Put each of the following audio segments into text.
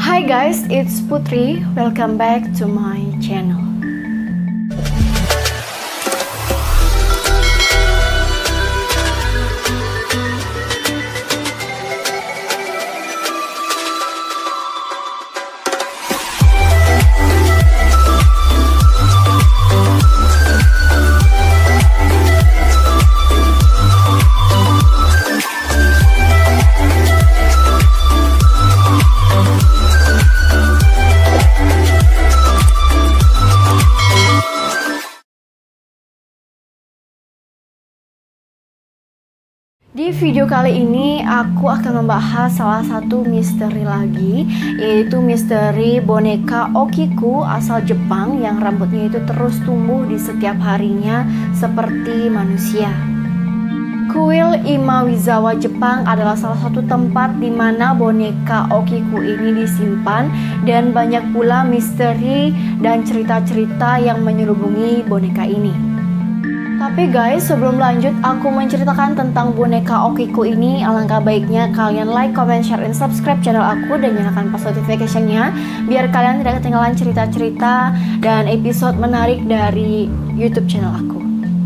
Hi guys, it's Putri. Welcome back to my channel. Di video kali ini aku akan membahas salah satu misteri lagi, yaitu misteri boneka Okiku asal Jepang yang rambutnya itu terus tumbuh di setiap harinya seperti manusia. Kuil Imaizawa Jepang adalah salah satu tempat di mana boneka Okiku ini disimpan, dan banyak pula misteri dan cerita-cerita yang menyelubungi boneka ini. Tapi guys, sebelum lanjut aku menceritakan tentang boneka Okiku ini, alangkah baiknya kalian like, comment, share, dan subscribe channel aku dan nyalakan post notification-nya biar kalian tidak ketinggalan cerita-cerita dan episode menarik dari YouTube channel aku.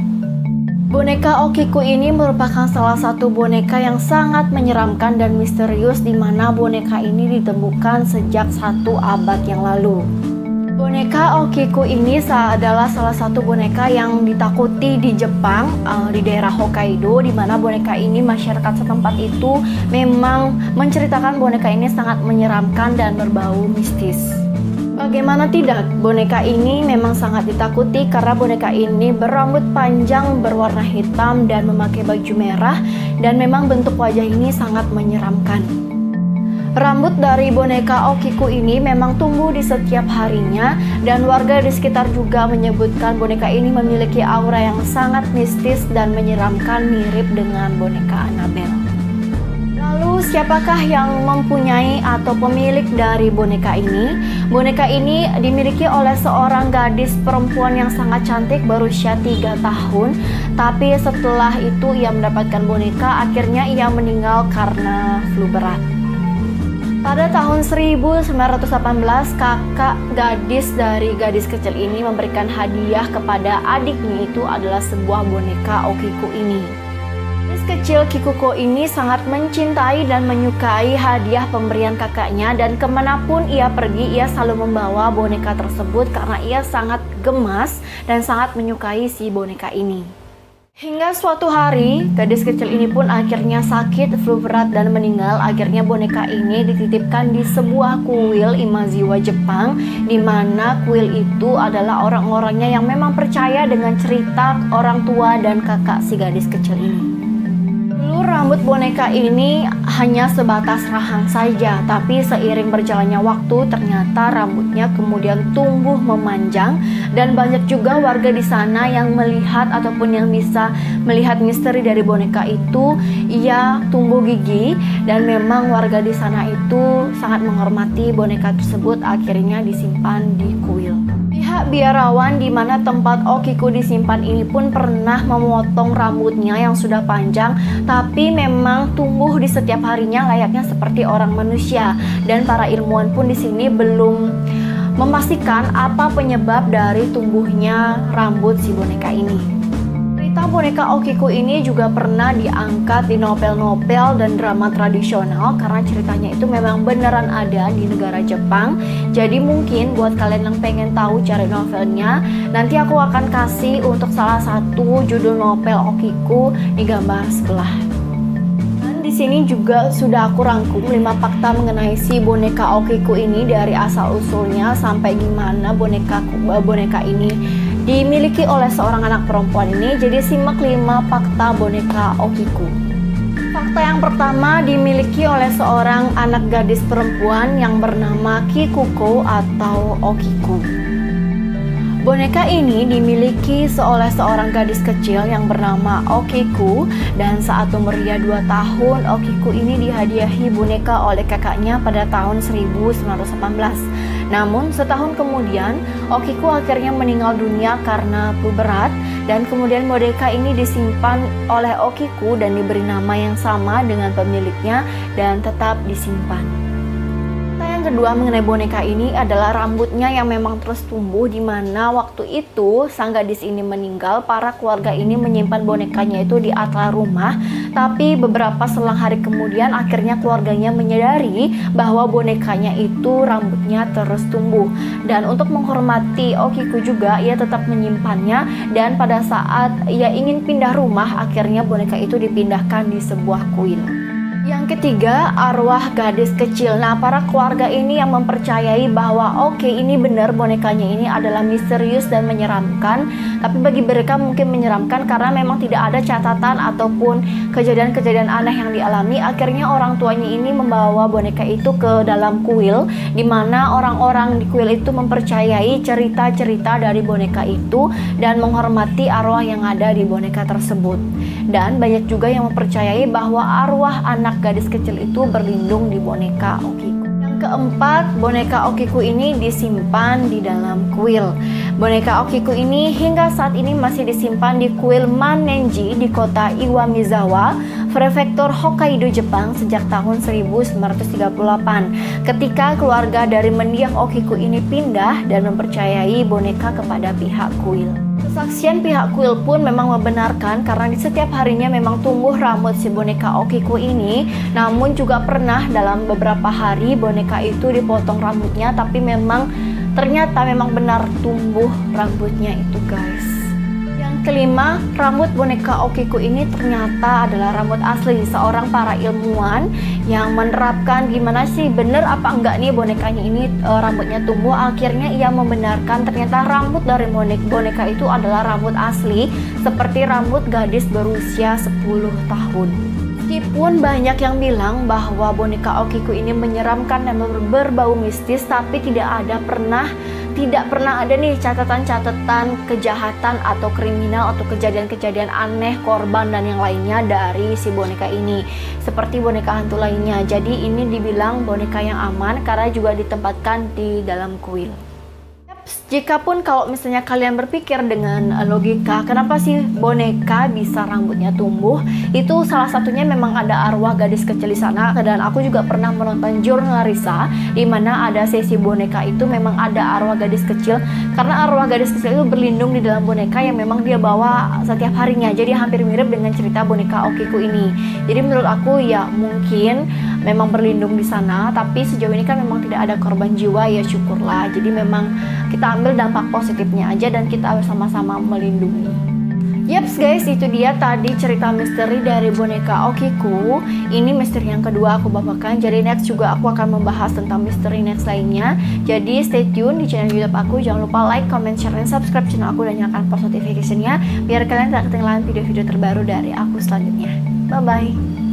Boneka Okiku ini merupakan salah satu boneka yang sangat menyeramkan dan misterius, di mana boneka ini ditemukan sejak 1 abad yang lalu. Boneka Okiku ini adalah salah satu boneka yang ditakuti di Jepang, di daerah Hokkaido, di mana boneka ini masyarakat setempat itu memang menceritakan boneka ini sangat menyeramkan dan berbau mistis. Bagaimana tidak, boneka ini memang sangat ditakuti karena boneka ini berambut panjang berwarna hitam dan memakai baju merah, dan memang bentuk wajah ini sangat menyeramkan. Rambut dari boneka Okiku ini memang tumbuh di setiap harinya, dan warga di sekitar juga menyebutkan boneka ini memiliki aura yang sangat mistis dan menyeramkan, mirip dengan boneka Annabelle. Lalu siapakah yang mempunyai atau pemilik dari boneka ini? Boneka ini dimiliki oleh seorang gadis perempuan yang sangat cantik berusia 3 tahun. Tapi setelah itu ia mendapatkan boneka, akhirnya ia meninggal karena flu berat. Pada tahun 1918, kakak gadis dari gadis kecil ini memberikan hadiah kepada adiknya, itu adalah sebuah boneka Okiku ini. Gadis kecil Kikuko ini sangat mencintai dan menyukai hadiah pemberian kakaknya, dan kemanapun ia pergi ia selalu membawa boneka tersebut karena ia sangat gemas dan sangat menyukai si boneka ini. Hingga suatu hari, gadis kecil ini pun akhirnya sakit flu berat dan meninggal. Akhirnya boneka ini dititipkan di sebuah kuil Imaizawa Jepang, di mana kuil itu adalah orang-orangnya yang memang percaya dengan cerita orang tua dan kakak si gadis kecil ini. Dulu rambut boneka ini hanya sebatas rahang saja, tapi seiring berjalannya waktu ternyata rambutnya kemudian tumbuh memanjang, dan banyak juga warga di sana yang melihat ataupun yang bisa melihat misteri dari boneka itu. Ia tumbuh gigi, dan memang warga di sana itu sangat menghormati boneka tersebut, akhirnya disimpan di kuil. Pihak biarawan di mana tempat Okiku disimpan ini pun pernah memotong rambutnya yang sudah panjang, tapi memang tumbuh di setiap harinya layaknya seperti orang manusia, dan para ilmuwan pun di sini belum memastikan apa penyebab dari tumbuhnya rambut si boneka ini. Cerita boneka Okiku ini juga pernah diangkat di novel-novel dan drama tradisional karena ceritanya itu memang beneran ada di negara Jepang. Jadi mungkin buat kalian yang pengen tahu cari novelnya, nanti aku akan kasih untuk salah satu judul novel Okiku di gambar sebelah. Di sini juga sudah aku rangkum 5 fakta mengenai si boneka Okiku ini, dari asal usulnya sampai gimana boneka ini dimiliki oleh seorang anak perempuan ini. Jadi simak 5 fakta boneka Okiku. Fakta yang pertama, dimiliki oleh seorang anak gadis perempuan yang bernama Kikuko atau Okiku. Boneka ini dimiliki oleh seorang gadis kecil yang bernama Okiku, dan saat umurnya 2 tahun, Okiku ini dihadiahi boneka oleh kakaknya pada tahun 1918. Namun setahun kemudian, Okiku akhirnya meninggal dunia karena flu berat, dan kemudian boneka ini disimpan oleh Okiku dan diberi nama yang sama dengan pemiliknya dan tetap disimpan. Yang kedua mengenai boneka ini adalah rambutnya yang memang terus tumbuh, dimana waktu itu sang gadis ini meninggal, para keluarga ini menyimpan bonekanya itu di atap rumah. Tapi beberapa selang hari kemudian akhirnya keluarganya menyadari bahwa bonekanya itu rambutnya terus tumbuh. Dan untuk menghormati Okiku juga, ia tetap menyimpannya, dan pada saat ia ingin pindah rumah, akhirnya boneka itu dipindahkan di sebuah kuil. Yang ketiga, arwah gadis kecil. Nah, para keluarga ini yang mempercayai bahwa oke, ini benar bonekanya ini adalah misterius dan menyeramkan. Tapi bagi mereka mungkin menyeramkan karena memang tidak ada catatan ataupun kejadian-kejadian aneh yang dialami. Akhirnya orang tuanya ini membawa boneka itu ke dalam kuil, di mana orang-orang di kuil itu mempercayai cerita-cerita dari boneka itu dan menghormati arwah yang ada di boneka tersebut. Dan banyak juga yang mempercayai bahwa arwah anak gadis kecil itu berlindung di boneka Okiku. Yang keempat, boneka Okiku ini disimpan di dalam kuil. Boneka Okiku ini hingga saat ini masih disimpan di kuil Mannenji di kota Iwamizawa, prefektur Hokkaido, Jepang sejak tahun 1938. Ketika keluarga dari mendiang Okiku ini pindah dan mempercayai boneka kepada pihak kuil. Kesaksian pihak kuil pun memang membenarkan karena di setiap harinya memang tumbuh rambut si boneka Okiku ini. Namun juga pernah dalam beberapa hari boneka itu dipotong rambutnya, tapi ternyata memang benar tumbuh rambutnya itu, guys. Yang kelima, rambut boneka Okiku ini ternyata adalah rambut asli seorang para ilmuwan yang menerapkan gimana sih bener apa enggak nih bonekanya ini rambutnya tumbuh. Akhirnya ia membenarkan ternyata rambut dari boneka itu adalah rambut asli seperti rambut gadis berusia 10 tahun. Meskipun banyak yang bilang bahwa boneka Okiku ini menyeramkan dan berbau mistis, tapi tidak pernah ada nih catatan-catatan kejahatan atau kriminal atau kejadian-kejadian aneh, korban dan yang lainnya dari si boneka ini seperti boneka hantu lainnya. Jadi ini dibilang boneka yang aman karena juga ditempatkan di dalam kuil. Jikapun kalau misalnya kalian berpikir dengan logika, kenapa sih boneka bisa rambutnya tumbuh? Itu salah satunya memang ada arwah gadis kecil di sana. Dan aku juga pernah menonton Jurnal Risa, di mana ada sesi boneka itu memang ada arwah gadis kecil. Karena arwah gadis kecil itu berlindung di dalam boneka yang memang dia bawa setiap harinya. Jadi hampir mirip dengan cerita boneka Okiku ini. Jadi menurut aku ya mungkin memang berlindung di sana. Tapi sejauh ini kan memang tidak ada korban jiwa, ya syukurlah. Jadi memang kita ambil dampak positifnya aja dan kita bersama-sama melindungi. Yaps guys, itu dia tadi cerita misteri dari boneka Okiku. Ini misteri yang kedua aku bawakan. Jadi next juga aku akan membahas tentang misteri next lainnya. Jadi stay tune di channel YouTube aku. Jangan lupa like, comment, share, dan subscribe channel aku dan nyalakan post notification-nya biar kalian tidak ketinggalan video-video terbaru dari aku selanjutnya. Bye bye.